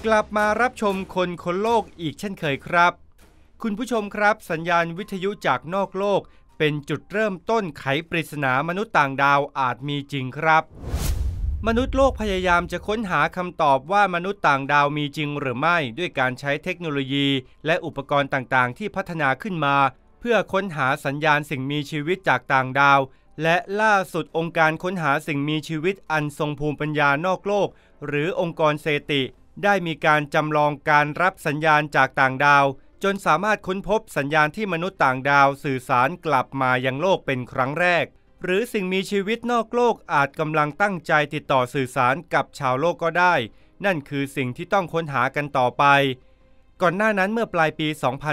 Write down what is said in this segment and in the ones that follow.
กลับมารับชมคนโลกอีกเช่นเคยครับคุณผู้ชมครับสัญญาณวิทยุจากนอกโลกเป็นจุดเริ่มต้นไขปริศนามนุษย์ต่างดาวอาจมีจริงครับมนุษย์โลกพยายามจะค้นหาคำตอบว่ามนุษย์ต่างดาวมีจริงหรือไม่ด้วยการใช้เทคโนโลยีและอุปกรณ์ต่างๆที่พัฒนาขึ้นมาเพื่อค้นหาสัญญาณสิ่งมีชีวิตจากต่างดาวและล่าสุดองค์การค้นหาสิ่งมีชีวิตอันทรงภูมิปัญญานอกโลกหรือองค์กรเซติได้มีการจำลองการรับสัญญาณจากต่างดาวจนสามารถค้นพบสัญญาณที่มนุษย์ต่างดาวสื่อสารกลับมายังโลกเป็นครั้งแรกหรือสิ่งมีชีวิตนอกโลกอาจกำลังตั้งใจติดต่อสื่อสารกับชาวโลกก็ได้นั่นคือสิ่งที่ต้องค้นหากันต่อไปก่อนหน้านั้นเมื่อปลายปี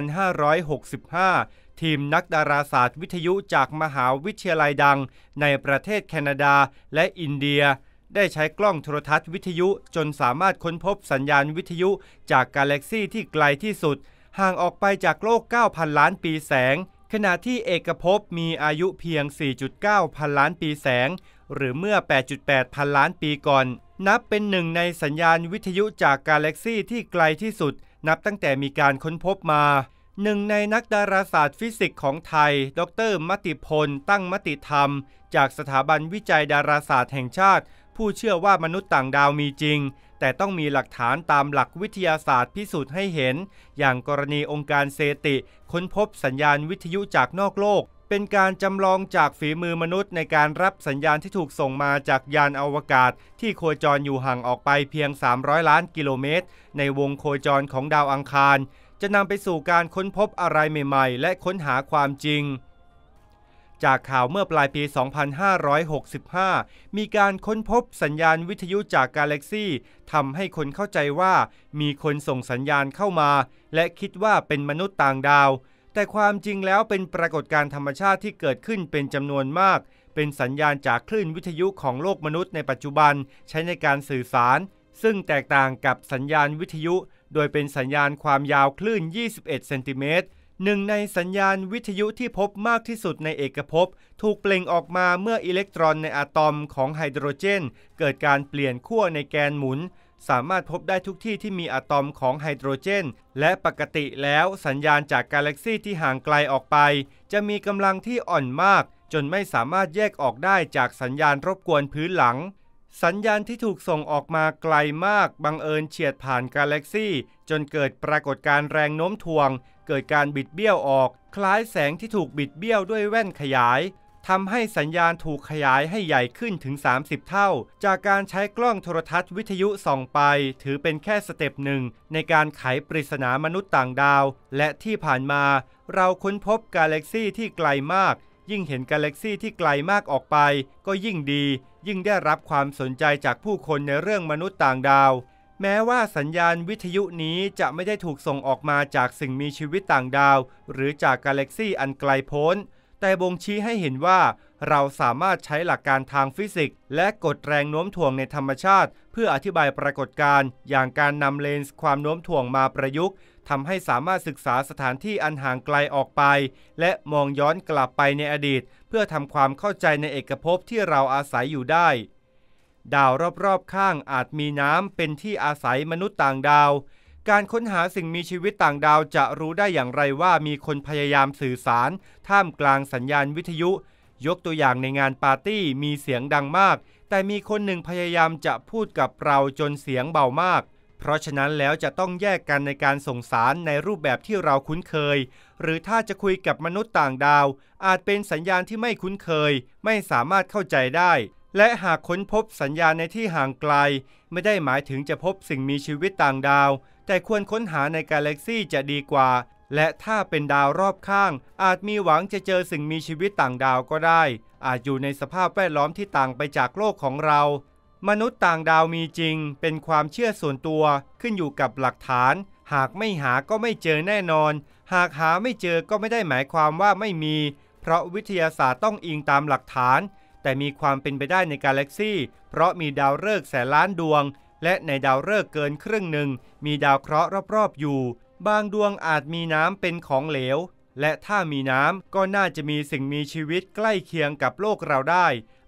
2565 ทีมนักดาราศาสตร์วิทยุจากมหาวิทยาลัยดังในประเทศแคนาดาและอินเดียได้ใช้กล้องโทรทัศน์วิทยุจนสามารถค้นพบสัญญาณวิทยุจากกาแล็กซีที่ไกลที่สุดห่างออกไปจากโลก 9,000 ล้านปีแสงขณะที่เอกภพมีอายุเพียง 4.9 พันล้านปีแสงหรือเมื่อ 8.8 พันล้านปีก่อนนับเป็นหนึ่งในสัญญาณวิทยุจากกาแล็กซีที่ไกลที่สุดนับตั้งแต่มีการค้นพบมาหนึ่งในนักดาราศาสตร์ฟิสิกส์ของไทยดร.มติพลตั้งมติธรรมจากสถาบันวิจัยดาราศาสตร์แห่งชาติผู้เชื่อว่ามนุษย์ต่างดาวมีจริงแต่ต้องมีหลักฐานตามหลักวิทยาศาสตร์พิสูจน์ให้เห็นอย่างกรณีองค์การเซติค้นพบสัญญาณวิทยุจากนอกโลกเป็นการจำลองจากฝีมือมนุษย์ในการรับสัญญาณที่ถูกส่งมาจากยานอวกาศที่โคจรอยู่ห่างออกไปเพียง300 ล้านกิโลเมตรในวงโคจรของดาวอังคารจะนำไปสู่การค้นพบอะไรใหม่ๆและค้นหาความจริงจากข่าวเมื่อปลายปี 2565 มีการค้นพบสัญญาณวิทยุจากกาแล็กซีทำให้คนเข้าใจว่ามีคนส่งสัญญาณเข้ามาและคิดว่าเป็นมนุษย์ต่างดาวแต่ความจริงแล้วเป็นปรากฏการณ์ธรรมชาติที่เกิดขึ้นเป็นจำนวนมากเป็นสัญญาณจากคลื่นวิทยุของโลกมนุษย์ในปัจจุบันใช้ในการสื่อสารซึ่งแตกต่างกับสัญญาณวิทยุโดยเป็นสัญญาณความยาวคลื่น 21 เซนติเมตรหนึ่งในสัญญาณวิทยุที่พบมากที่สุดในเอกภพถูกเปล่งออกมาเมื่ออิเล็กตรอนในอะตอมของไฮโดรเจนเกิดการเปลี่ยนขั้วในแกนหมุนสามารถพบได้ทุกที่ที่มีอะตอมของไฮโดรเจนและปกติแล้วสัญญาณจากกาแล็กซีที่ห่างไกลออกไปจะมีกำลังที่อ่อนมากจนไม่สามารถแยกออกได้จากสัญญาณรบกวนพื้นหลังสัญญาณที่ถูกส่งออกมาไกลมากบังเอิญเฉียดผ่านกาแล็กซีจนเกิดปรากฏการณ์แรงโน้มถ่วงเกิดการบิดเบี้ยวออกคล้ายแสงที่ถูกบิดเบี้ยวด้วยแว่นขยายทำให้สัญญาณถูกขยายให้ใหญ่ขึ้นถึง30 เท่าจากการใช้กล้องโทรทัศน์วิทยุส่องไปถือเป็นแค่สเต็ปหนึ่งในการไขปริศนามนุษย์ต่างดาวและที่ผ่านมาเราค้นพบกาแล็กซีที่ไกลมากยิ่งเห็นกาแล็กซีที่ไกลมากออกไปก็ยิ่งดียิ่งได้รับความสนใจจากผู้คนในเรื่องมนุษย์ต่างดาวแม้ว่าสัญญาณวิทยุนี้จะไม่ได้ถูกส่งออกมาจากสิ่งมีชีวิตต่างดาวหรือจากกาแล็กซีอันไกลโพ้นแต่บ่งชี้ให้เห็นว่าเราสามารถใช้หลักการทางฟิสิกส์และกฎแรงโน้มถ่วงในธรรมชาติเพื่ออธิบายปรากฏการณ์อย่างการนำเลนส์ความโน้มถ่วงมาประยุกต์ทำให้สามารถศึกษาสถานที่อันห่างไกลออกไปและมองย้อนกลับไปในอดีตเพื่อทำความเข้าใจในเอกภพที่เราอาศัยอยู่ได้ดาวรอบๆข้างอาจมีน้ำเป็นที่อาศัยมนุษย์ต่างดาวการค้นหาสิ่งมีชีวิตต่างดาวจะรู้ได้อย่างไรว่ามีคนพยายามสื่อสารท่ามกลางสัญญาณวิทยุยกตัวอย่างในงานปาร์ตี้มีเสียงดังมากแต่มีคนหนึ่งพยายามจะพูดกับเราจนเสียงเบามากเพราะฉะนั้นแล้วจะต้องแยกกันในการส่งสารในรูปแบบที่เราคุ้นเคยหรือถ้าจะคุยกับมนุษย์ต่างดาวอาจเป็นสัญญาณที่ไม่คุ้นเคยไม่สามารถเข้าใจได้และหากค้นพบสัญญาณในที่ห่างไกลไม่ได้หมายถึงจะพบสิ่งมีชีวิตต่างดาวแต่ควรค้นหาในกาแล็กซีจะดีกว่าและถ้าเป็นดาวรอบข้างอาจมีหวังจะเจอสิ่งมีชีวิตต่างดาวก็ได้อาจอยู่ในสภาพแวดล้อมที่ต่างไปจากโลกของเรามนุษย์ต่างดาวมีจริงเป็นความเชื่อส่วนตัวขึ้นอยู่กับหลักฐานหากไม่หาก็ไม่เจอแน่นอนหากหาไม่เจอก็ไม่ได้หมายความว่าไม่มีเพราะวิทยาศาสตร์ต้องอิงตามหลักฐานแต่มีความเป็นไปได้ในกาแล็กซีเพราะมีดาวฤกษ์แสนล้านดวงและในดาวฤกษ์เกินครึ่งหนึ่งมีดาวเคราะห์รอบๆอยู่บางดวงอาจมีน้ำเป็นของเหลวและถ้ามีน้ำก็น่าจะมีสิ่งมีชีวิตใกล้เคียงกับโลกเราได้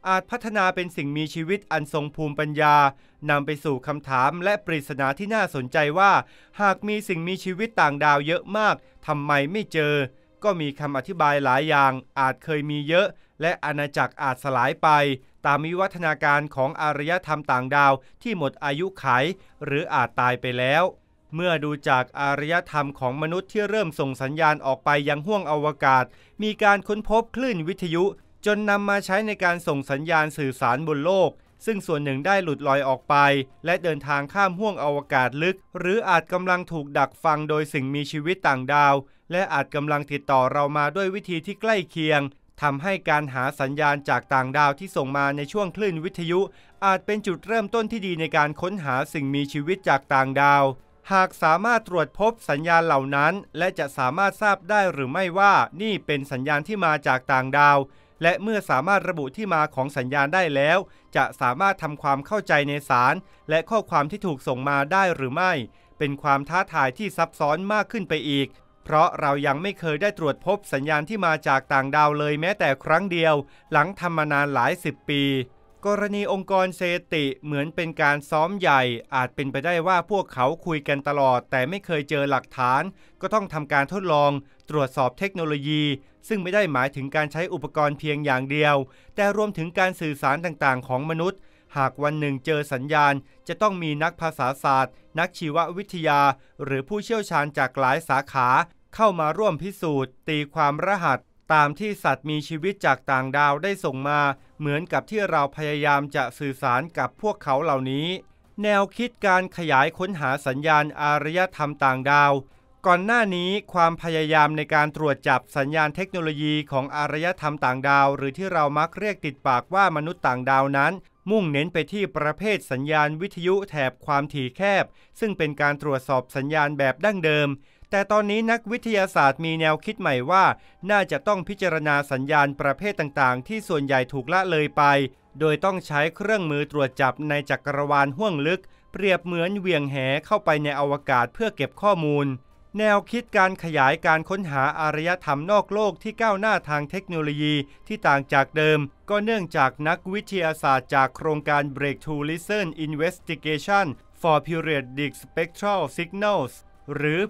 อาจพัฒนาเป็นสิ่งมีชีวิตอันทรงภูมิปัญญานำไปสู่คำถามและปริศนาที่น่าสนใจว่าหากมีสิ่งมีชีวิตต่างดาวเยอะมากทำไมไม่เจอก็มีคำอธิบายหลายอย่างอาจเคยมีเยอะและอาณาจักรอาจสลายไปตามวิวัฒนาการของอารยธรรมต่างดาวที่หมดอายุขัยหรืออาจตายไปแล้วเมื่อดูจากอารยธรรมของมนุษย์ที่เริ่มส่งสัญญาณออกไปยังห้วงอวกาศมีการค้นพบคลื่นวิทยุจนนำมาใช้ในการส่งสัญญาณสื่อสารบนโลกซึ่งส่วนหนึ่งได้หลุดลอยออกไปและเดินทางข้ามห้วงอวกาศลึกหรืออาจกำลังถูกดักฟังโดยสิ่งมีชีวิตต่างดาวและอาจกำลังติดต่อเรามาด้วยวิธีที่ใกล้เคียงทำให้การหาสัญญาณจากต่างดาวที่ส่งมาในช่วงคลื่นวิทยุอาจเป็นจุดเริ่มต้นที่ดีในการค้นหาสิ่งมีชีวิตจากต่างดาวหากสามารถตรวจพบสัญญาณเหล่านั้นและจะสามารถทราบได้หรือไม่ว่านี่เป็นสัญญาณที่มาจากต่างดาวและเมื่อสามารถระบุที่มาของสัญญาณได้แล้วจะสามารถทำความเข้าใจในสารและข้อความที่ถูกส่งมาได้หรือไม่เป็นความท้าทายที่ซับซ้อนมากขึ้นไปอีกเพราะเรายังไม่เคยได้ตรวจพบสัญญาณที่มาจากต่างดาวเลยแม้แต่ครั้งเดียวหลังทำมานานหลายสิบปีกรณีองค์กรเซติเหมือนเป็นการซ้อมใหญ่อาจเป็นไปได้ว่าพวกเขาคุยกันตลอดแต่ไม่เคยเจอหลักฐานก็ต้องทำการทดลองตรวจสอบเทคโนโลยีซึ่งไม่ได้หมายถึงการใช้อุปกรณ์เพียงอย่างเดียวแต่รวมถึงการสื่อสารต่างๆของมนุษย์หากวันหนึ่งเจอสัญญาณจะต้องมีนักภาษาศาสตร์นักชีววิทยาหรือผู้เชี่ยวชาญจากหลายสาขาเข้ามาร่วมพิสูจน์ตีความรหัสตามที่สัตว์มีชีวิตจากต่างดาวได้ส่งมาเหมือนกับที่เราพยายามจะสื่อสารกับพวกเขาเหล่านี้แนวคิดการขยายค้นหาสัญญาณอารยธรรมต่างดาวก่อนหน้านี้ความพยายามในการตรวจจับสัญญาณเทคโนโลยีของอารยธรรมต่างดาวหรือที่เรามักเรียกติดปากว่ามนุษย์ต่างดาวนั้นมุ่งเน้นไปที่ประเภทสัญญาณวิทยุแถบความถี่แคบซึ่งเป็นการตรวจสอบสัญญาณแบบดั้งเดิมแต่ตอนนี้นักวิทยาศาสตร์มีแนวคิดใหม่ว่าน่าจะต้องพิจารณาสัญญาณประเภทต่างๆที่ส่วนใหญ่ถูกละเลยไปโดยต้องใช้เครื่องมือตรวจจับในจักรวาลห้วงลึกเปรียบเหมือนเหวี่ยงแหเข้าไปในอวกาศเพื่อเก็บข้อมูลแนวคิดการขยายการค้นหาอารยธรรมนอกโลกที่ก้าวหน้าทางเทคโนโลยีที่ต่างจากเดิมก็เนื่องจากนักวิทยาศาสตร์จากโครงการ Breakthrough Listen Investigation for Periodic Spectral Signalsหรือ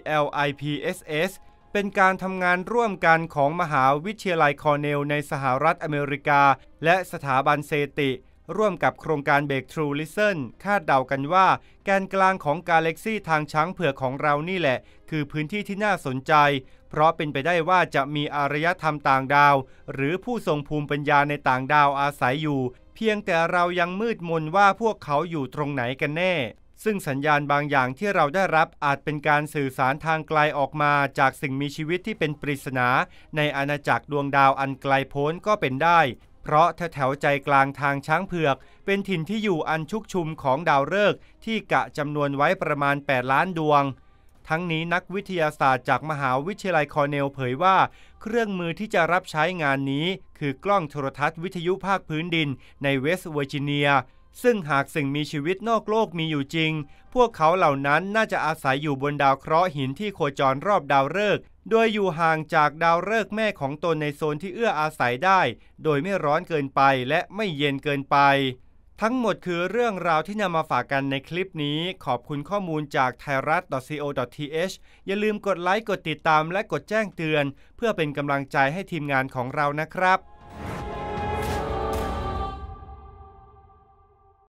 BLIPSS เป็นการทำงานร่วมกันของมหาวิทยาลัยคอร์เนลในสหรัฐอเมริกาและสถาบันเซติร่วมกับโครงการ Breakthrough Listen คาดเดากันว่าแกนกลางของกาแล็กซี่ทางช้างเผือกของเรานี่แหละคือพื้นที่ที่น่าสนใจเพราะเป็นไปได้ว่าจะมีอารยธรรมต่างดาวหรือผู้ทรงภูมิปัญญาในต่างดาวอาศัยอยู่เพียงแต่เรายังมืดมนว่าพวกเขาอยู่ตรงไหนกันแน่ซึ่งสัญญาณบางอย่างที่เราได้รับอาจเป็นการสื่อสารทางไกลออกมาจากสิ่งมีชีวิตที่เป็นปริศนาในอาณาจักรดวงดาวอันไกลโพ้นก็เป็นได้เพราะแถวใจกลางทางช้างเผือกเป็นถิ่นที่อยู่อันชุกชุมของดาวฤกษ์ที่กะจำนวนไว้ประมาณ8ล้านดวงทั้งนี้นักวิทยาศาสตร์จากมหาวิทยาลัยคอร์เนลเผยว่าเครื่องมือที่จะรับใช้งานนี้คือกล้องโทรทัศน์วิทยุภาคพื้นดินในเวสต์เวอร์จิเนียซึ่งหากสิ่งมีชีวิตนอกโลกมีอยู่จริงพวกเขาเหล่านั้นน่าจะอาศัยอยู่บนดาวเคราะห์หินที่โคจรรอบดาวฤกษ์โดยอยู่ห่างจากดาวฤกษ์แม่ของตนในโซนที่เอื้ออาศัยได้โดยไม่ร้อนเกินไปและไม่เย็นเกินไปทั้งหมดคือเรื่องราวที่นำมาฝากกันในคลิปนี้ขอบคุณข้อมูลจาก thairat.co.th อย่าลืมกดไลค์กดติดตามและกดแจ้งเตือนเพื่อเป็นกำลังใจให้ทีมงานของเรานะครับ